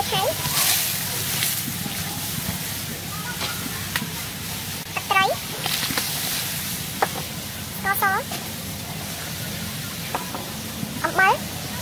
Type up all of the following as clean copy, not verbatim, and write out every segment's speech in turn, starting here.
khấy, tắc trái, có xó, ống bái,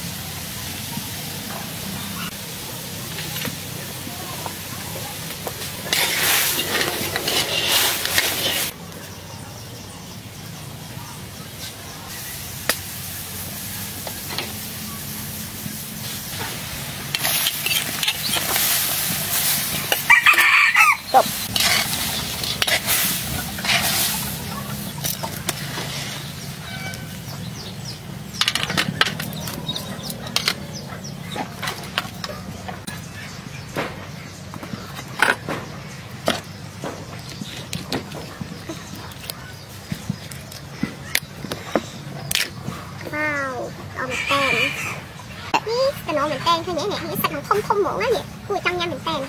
cục. Wow, còn một tàn. Cái nồi mình tan thôi nhé nè, nó sạch không không muộn á vậy. Ui trong nha mình tan.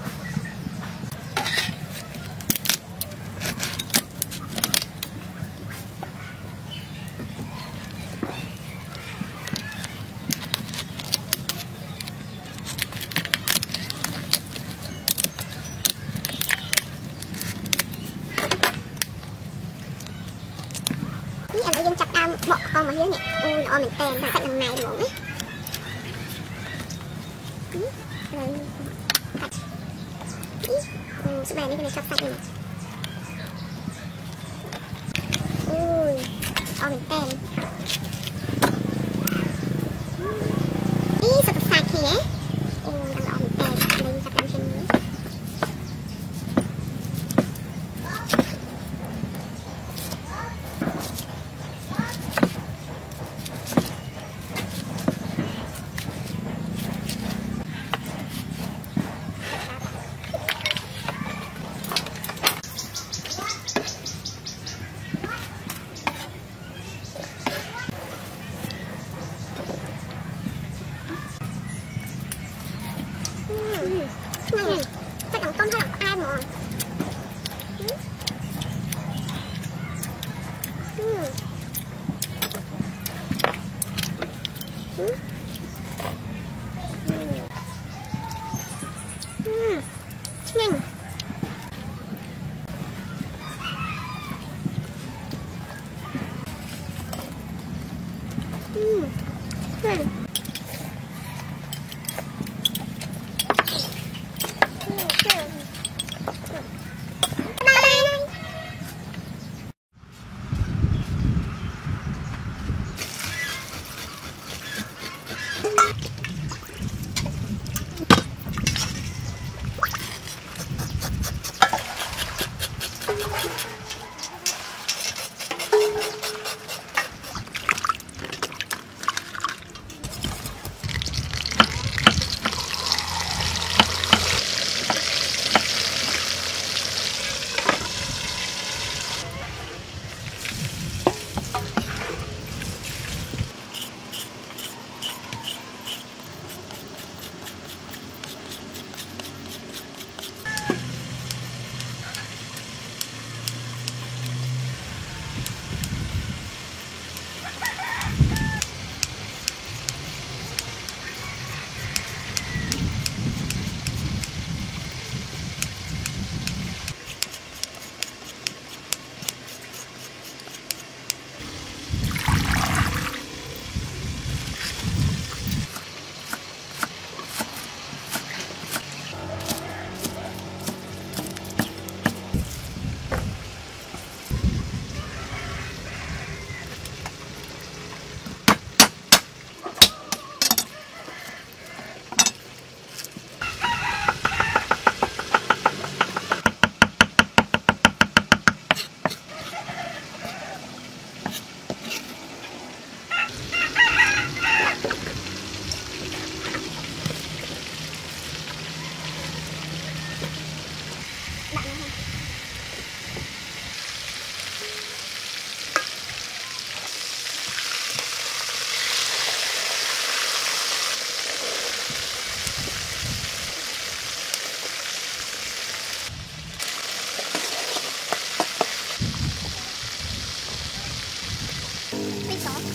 Anh đã dân chặt đau bọt không mà dưới nè. Ui nó mình tan sạch lần này muộn ấy. Sebenarnya ini kena sạch ini. Ui, mình tên. Ih, satu saki ya. Kalau mình tên, mình sạch làm sini. Này, cái đồng tôm hay là ai mà nhanh.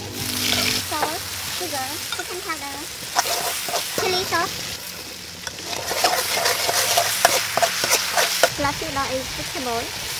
sugar, cooking powder, chili sauce, few vegetable.